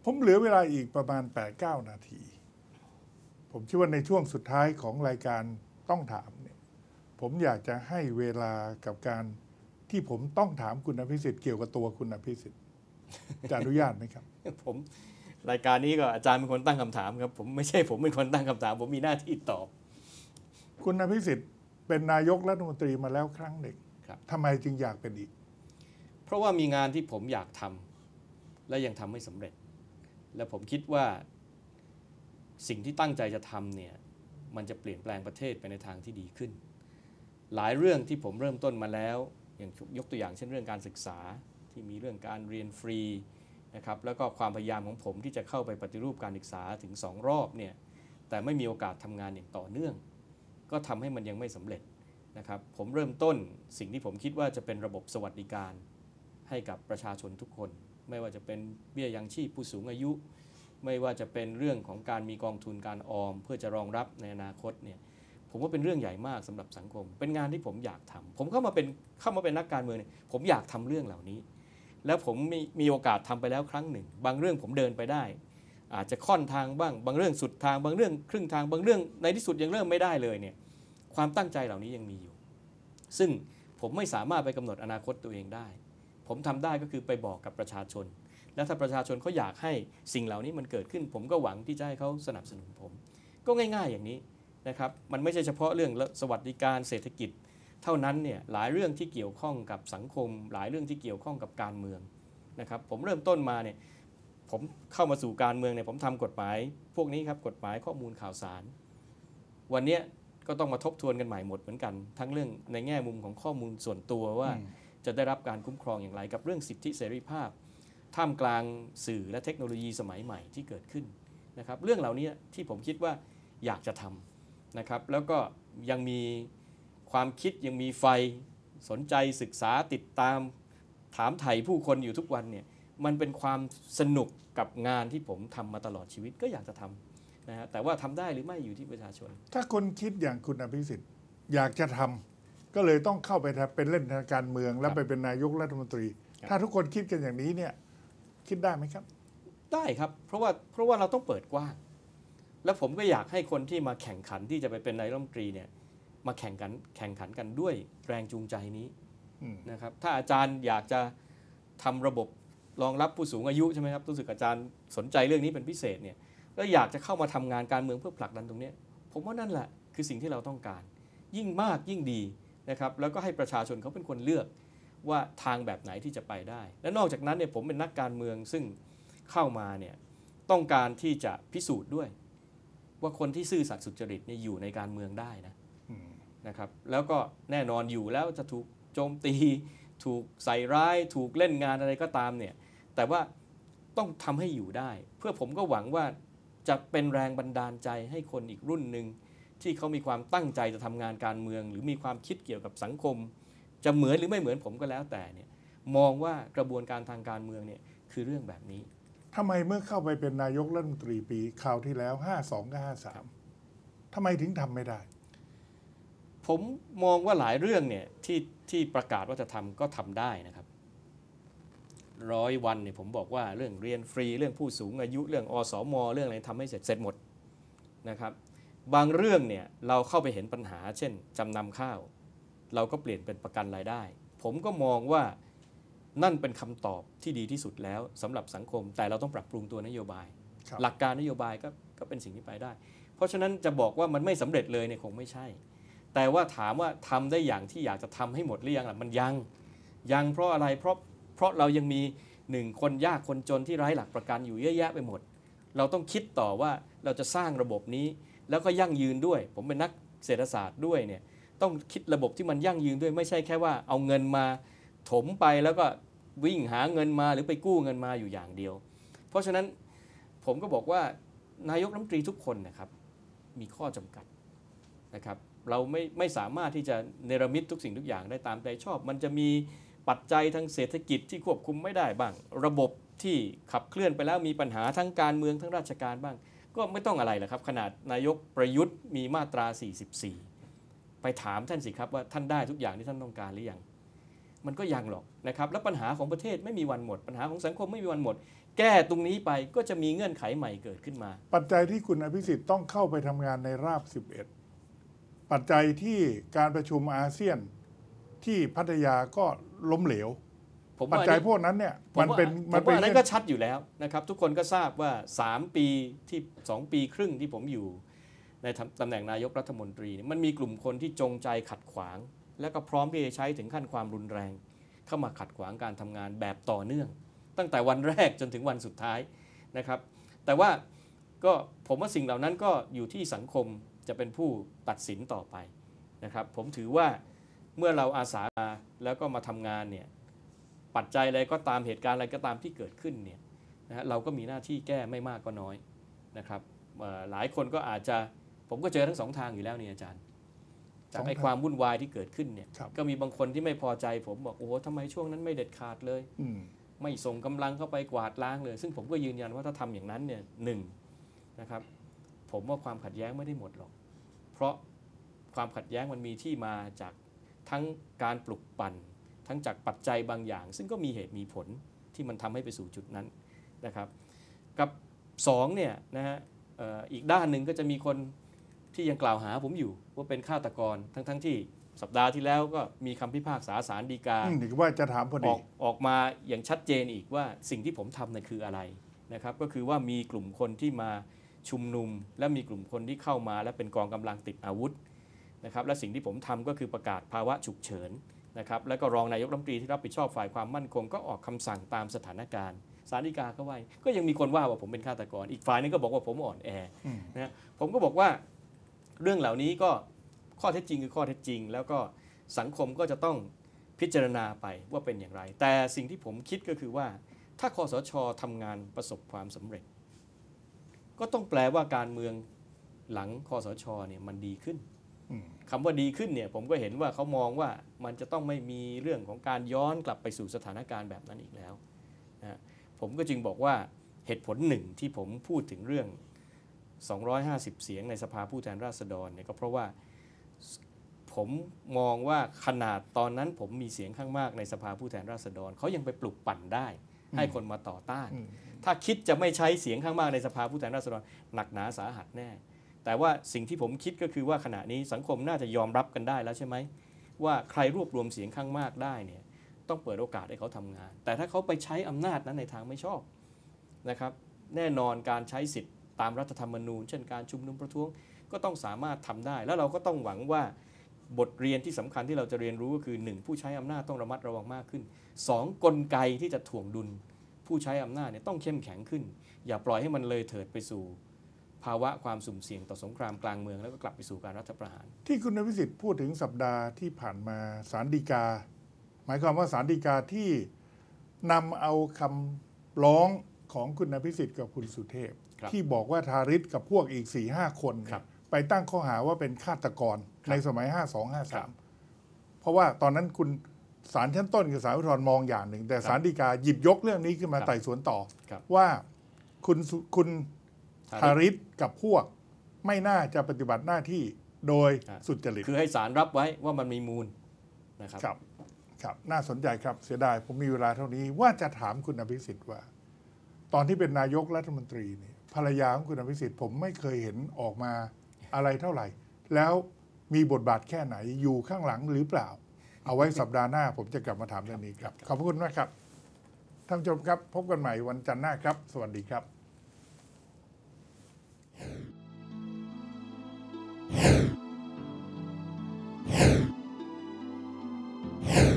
ผมเหลือเวลาอีกประมาณ 8-9 นาทีผมคิดว่าในช่วงสุดท้ายของรายการต้องถามเนี่ยผมอยากจะให้เวลากับการที่ผมต้องถามคุณอภิสิทธิ์เกี่ยวกับตัวคุณอภิสิทธิ์จะอนุญาตไหมครับผมรายการนี้ก็อาจารย์เป็นคนตั้งคำถามครับผมไม่ใช่ผมเป็นคนตั้งคำถามผมมีหน้าที่ตอบคุณอภิสิทธิ์เป็นนายกรัฐมนตรีมาแล้วครั้งหนึ่งครับทำไมจึงอยากเป็นอีกเพราะว่ามีงานที่ผมอยากทำและยังทำไม่สำเร็จ และผมคิดว่าสิ่งที่ตั้งใจจะทำเนี่ยมันจะเปลี่ยนแปลงประเทศไปในทางที่ดีขึ้น หลายเรื่องที่ผมเริ่มต้นมาแล้วอย่างยกตัวอย่างเช่นเรื่องการศึกษาที่มีเรื่องการเรียนฟรีนะครับแล้วก็ความพยายามของผมที่จะเข้าไปปฏิรูปการศึกษาถึง2 รอบเนี่ยแต่ไม่มีโอกาสทำงานอย่างต่อเนื่องก็ทำให้มันยังไม่สำเร็จนะครับผมเริ่มต้นสิ่งที่ผมคิดว่าจะเป็นระบบสวัสดิการให้กับประชาชนทุกคนไม่ว่าจะเป็นเบี้ยยังชีพผู้สูงอายุไม่ว่าจะเป็นเรื่องของการมีกองทุนการออมเพื่อจะรองรับในอนาคตเนี่ยผมว่าเป็นเรื่องใหญ่มากสำหรับสังคมเป็นงานที่ผมอยากทำผมเข้ามาเป็นนักการเมืองเนี่ยผมอยากทำเรื่องเหล่านี้แล้วผมมีโอกาสทำไปแล้วครั้งหนึ่งบางเรื่องผมเดินไปได้อาจจะค่อนทางบ้างบางเรื่องสุดทางบางเรื่องครึ่งทางบางเรื่องในที่สุดยังเริ่มไม่ได้เลยเนี่ยความตั้งใจเหล่านี้ยังมีอยู่ซึ่งผมไม่สามารถไปกำหนดอนาคตตัวเองได้ผมทำได้ก็คือไปบอกกับประชาชนแล้วถ้าประชาชนเขาอยากให้สิ่งเหล่านี้มันเกิดขึ้นผมก็หวังที่จะให้เขาสนับสนุนผมก็ง่ายๆอย่างนี้นะครับมันไม่ใช่เฉพาะเรื่องสวัสดิการเศรษฐกิจเท่านั้นเนี่ยหลายเรื่องที่เกี่ยวข้องกับสังคมหลายเรื่องที่เกี่ยวข้องกับการเมืองนะครับผมเริ่มต้นมาเนี่ยผมเข้ามาสู่การเมืองเนี่ยผมทำกฎหมายพวกนี้ครับกฎหมายข้อมูลข่าวสารวันนี้ก็ต้องมาทบทวนกันใหม่หมดเหมือนกันทั้งเรื่องในแง่มุมของข้อมูลส่วนตัวว่าจะได้รับการคุ้มครองอย่างไรกับเรื่องสิทธิเสรีภาพท่ามกลางสื่อและเทคโนโลยีสมัยใหม่ที่เกิดขึ้นนะครับเรื่องเหล่านี้ที่ผมคิดว่าอยากจะทำนะครับแล้วก็ยังมีความคิดยังมีไฟสนใจศึกษาติดตามถามไถ่ผู้คนอยู่ทุกวันเนี่ยมันเป็นความสนุกกับงานที่ผมทำมาตลอดชีวิตก็อยากจะทำนะฮะแต่ว่าทำได้หรือไม่อยู่ที่ประชาชนถ้าคนคิดอย่างคุณอภิสิทธิ์อยากจะทำก็เลยต้องเข้าไปเป็นเล่นทางการเมืองแล้วไปเป็นนายกรัฐมนตรีถ้าทุกคนคิดกันอย่างนี้เนี่ยคิดได้ไหมครับได้ครับเพราะว่าเราต้องเปิดกว้างแล้วผมก็อยากให้คนที่มาแข่งขันที่จะไปเป็นนายกรัฐมนตรีเนี่ยมาแข่งขันกันด้วยแรงจูงใจนี้นะครับถ้าอาจารย์อยากจะทำระบบรองรับผู้สูงอายุใช่ไหมครับรู้สึกอาจารย์สนใจเรื่องนี้เป็นพิเศษเนี่ยแล้วอยากจะเข้ามาทำงานการเมืองเพื่อผลักดันตรงนี้ผมว่านั่นแหละคือสิ่งที่เราต้องการยิ่งมากยิ่งดีนะครับแล้วก็ให้ประชาชนเขาเป็นคนเลือกว่าทางแบบไหนที่จะไปได้และนอกจากนั้นเนี่ยผมเป็นนักการเมืองซึ่งเข้ามาเนี่ยต้องการที่จะพิสูจน์ด้วยว่าคนที่ซื่อสัตย์สุจริตเนี่ยอยู่ในการเมืองได้นะครับแล้วก็แน่นอนอยู่แล้วจะถูกโจมตีถูกใส่ร้ายถูกเล่นงานอะไรก็ตามเนี่ยแต่ว่าต้องทำให้อยู่ได้เพื่อผมก็หวังว่าจะเป็นแรงบันดาลใจให้คนอีกรุ่นหนึ่งที่เขามีความตั้งใจจะทำงานการเมืองหรือมีความคิดเกี่ยวกับสังคมจะเหมือนหรือไม่เหมือนผมก็แล้วแต่เนี่ยมองว่ากระบวนการทางการเมืองเนี่ยคือเรื่องแบบนี้ทำไมเมื่อเข้าไปเป็นนายกรัฐมนตรีปีคราวที่แล้ว52กับ53ทำไมถึงทำไม่ได้ผมมองว่าหลายเรื่องเนี่ยที่ประกาศว่าจะทำก็ทำได้นะครับ100 วันเนี่ยผมบอกว่าเรื่องเรียนฟรีเรื่องผู้สูงอายุเรื่องอสม.เรื่องอะไรทำให้เสร็จหมดนะครับบางเรื่องเนี่ยเราเข้าไปเห็นปัญหาเช่นจำนำข้าวเราก็เปลี่ยนเป็นประกันรายได้ผมก็มองว่านั่นเป็นคำตอบที่ดีที่สุดแล้วสำหรับสังคมแต่เราต้องปรับปรุงตัวนโยบายหลักการนโยบายก็เป็นสิ่งที่ไปได้เพราะฉะนั้นจะบอกว่ามันไม่สำเร็จเลยเนี่ยคงไม่ใช่แต่ว่าถามว่าทำได้อย่างที่อยากจะทำให้หมดหรือยังล่ะมันยังเพราะอะไรเพราะเรายังมี1 คนยากคนจนที่ไร้หลักประกันอยู่เยอะแยะไปหมดเราต้องคิดต่อว่าเราจะสร้างระบบนี้แล้วก็ยั่งยืนด้วยผมเป็นนักเศรษฐศาสตร์ด้วยเนี่ยต้องคิดระบบที่มันยั่งยืนด้วยไม่ใช่แค่ว่าเอาเงินมาถมไปแล้วก็วิ่งหาเงินมาหรือไปกู้เงินมาอยู่อย่างเดียวเพราะฉะนั้นผมก็บอกว่านายกรัฐมนตรีทุกคนนะครับมีข้อจำกัดนะครับเราไม่สามารถที่จะเนรมิตทุกสิ่งทุกอย่างได้ตามใจชอบมันจะมีปัจจัยทางเศรษฐกิจที่ควบคุมไม่ได้บ้างระบบที่ขับเคลื่อนไปแล้วมีปัญหาทั้งการเมืองทั้งราชการบ้างก็ไม่ต้องอะไรแหละครับขนาดนายกประยุทธ์มีมาตรา44ไปถามท่านสิครับว่าท่านได้ทุกอย่างที่ท่านต้องการหรือยังมันก็ยังหรอกนะครับและปัญหาของประเทศไม่มีวันหมดปัญหาของสังคมไม่มีวันหมดแก้ตรงนี้ไปก็จะมีเงื่อนไขใหม่เกิดขึ้นมาปัจจัยที่คุณอภิสิทธิ์ต้องเข้าไปทำงานในราบ 11 ปัจจัยที่การประชุมอาเซียนที่พัทยาก็ล้มเหลวผมปัจว่าจัยอันนี้พวกนั้นเนี่ยผมว่ามันเป็นอันนั้นก็ชัดอยู่แล้วนะครับทุกคนก็ทราบว่า3 ปีที่2 ปีครึ่งที่ผมอยู่ในตำแหน่งนายกรัฐมนตรีเนี่ยมันมีกลุ่มคนที่จงใจขัดขวาง และก็พร้อมที่จะใช้ถึงขั้นความรุนแรง เข้ามาขัดขวางการทำงานแบบต่อเนื่อง ตั้งแต่วันแรกจนถึงวันสุดท้ายนะครับแต่ว่าก็ผมว่าสิ่งเหล่านั้นก็อยู่ที่สังคมจะเป็นผู้ตัดสินต่อไปนะครับผมถือว่าเมื่อเราอาสาแล้วก็มาทำงานเนี่ยปัจจัยอะไรก็ตามเหตุการณ์อะไรก็ตามที่เกิดขึ้นเนี่ยนะฮะเราก็มีหน้าที่แก้ไม่มากก็น้อยนะครับหลายคนก็อาจจะผมก็เจอทั้งสองทางอยู่แล้วนี่อาจารย์จากไอ้ความวุ่นวายที่เกิดขึ้นเนี่ยก็มีบางคนที่ไม่พอใจผมบอกโอ้โหทำไมช่วงนั้นไม่เด็ดขาดเลยไม่ส่งกำลังเข้าไปกวาดล้างเลยซึ่งผมก็ยืนยันว่าถ้าทำอย่างนั้นเนี่ยหนึ่งนะครับผมว่าความขัดแย้งไม่ได้หมดหรอกเพราะความขัดแย้งมันมีที่มาจากทั้งการปลุกปั่นทั้งจากปัจจัยบางอย่างซึ่งก็มีเหตุมีผลที่มันทำให้ไปสู่จุดนั้นนะครับกับ2เนี่ยนะฮะอีกด้านหนึ่งก็จะมีคนที่ยังกล่าวหาผมอยู่ว่าเป็นฆาตกรทั้งที่สัปดาห์ที่แล้วก็มีคำพิพากษาศาลฎีกาว่าจะถามพอดีออกมาอย่างชัดเจนอีกว่าสิ่งที่ผมทำนั่นคืออะไรนะครับก็คือว่ามีกลุ่มคนที่มาชุมนุมและมีกลุ่มคนที่เข้ามาและเป็นกองกำลังติดอาวุธนะครับและสิ่งที่ผมทำก็คือประกาศภาวะฉุกเฉินนะครับแล้วก็รองนายกรัฐมนตรีที่รับผิดชอบฝ่ายความมั่นคงก็ออกคำสั่งตามสถานการณ์ศาลฎีกาก็ว่าก็ยังมีคนว่าผมเป็นฆาตกรอีกฝ่ายนึงก็บอกว่าผมอ่อนแอนะผมก็บอกว่าเรื่องเหล่านี้ก็ข้อเท็จจริงคือข้อเท็จจริงแล้วก็สังคมก็จะต้องพิจารณาไปว่าเป็นอย่างไรแต่สิ่งที่ผมคิดก็คือว่าถ้าคสช.ทำงานประสบความสำเร็จก็ต้องแปลว่าการเมืองหลังคสช.เนี่ยมันดีขึ้นคำว่าดีขึ้นเนี่ยผมก็เห็นว่าเขามองว่ามันจะต้องไม่มีเรื่องของการย้อนกลับไปสู่สถานการณ์แบบนั้นอีกแล้วนะผมก็จึงบอกว่าเหตุผลหนึ่งที่ผมพูดถึงเรื่อง250 เสียงในสภาผู้แทนราษฎรเนี่ยก็เพราะว่าผมมองว่าขนาดตอนนั้นผมมีเสียงข้างมากในสภาผู้แทนราษฎรเขายังไปปลุกปั่นได้ให้คนมาต่อต้านถ้าคิดจะไม่ใช้เสียงข้างมากในสภาผู้แทนราษฎรหนักหนาสาหัสแน่แต่ว่าสิ่งที่ผมคิดก็คือว่าขณะนี้สังคมน่าจะยอมรับกันได้แล้วใช่ไหมว่าใครรวบรวมเสียงข้างมากได้เนี่ยต้องเปิดโอกาสให้เขาทำงานแต่ถ้าเขาไปใช้อำนาจนั้นในทางไม่ชอบนะครับแน่นอนการใช้สิทธิ์ตามรัฐธรรมนูญเช่นการชุมนุมประท้วงก็ต้องสามารถทำได้แล้วเราก็ต้องหวังว่าบทเรียนที่สำคัญที่เราจะเรียนรู้ก็คือ1ผู้ใช้อำนาจต้องระมัดระวังมากขึ้น2กลไกที่จะถ่วงดุลผู้ใช้อำนาจเนี่ยต้องเข้มแข็งขึ้นอย่าปล่อยให้มันเลยเถิดไปสู่ภาวะความสุ่มเสี่ยงต่อสงครามกลางเมืองแล้วก็กลับไปสู่การรัฐประหารที่คุณอภิสิทธิ์พูดถึงสัปดาห์ที่ผ่านมาศาลฎีกาหมายความว่าศาลฎีกาที่นำเอาคำร้องของคุณอภิสิทธิ์กับคุณสุเทพที่บอกว่าทาริศกับพวกอีก 4-5 คนไปตั้งข้อหาว่าเป็นฆาตกรในสมัย 52-53 เพราะว่าตอนนั้นคุณศาลชั้นต้นกับศาลอุทธรณ์มองอย่างหนึ่งแต่ศาลฎีกาหยิบยกเรื่องนี้ขึ้นมาไต่สวนต่อว่าคุณทาริศกับพวกไม่น่าจะปฏิบัติหน้าที่โดยสุจริตคือให้ศาลรับไว้ว่ามันมีมูลนะครับครับน่าสนใจครับเสียดายผมมีเวลาเท่านี้ว่าจะถามคุณอภิสิทธิ์ว่าตอนที่เป็นนายกรัฐมนตรีเนี่ยภรรยาของคุณอภิสิทธิ์ผมไม่เคยเห็นออกมาอะไรเท่าไหร่แล้วมีบทบาทแค่ไหนอยู่ข้างหลังหรือเปล่าเอาไว้สัปดาห์หน้าผมจะกลับมาถามเรื่องนี้ครับขอบคุณมากครับท่านผู้ชมครับพบกันใหม่วันจันทร์หน้าครับสวัสดีครับ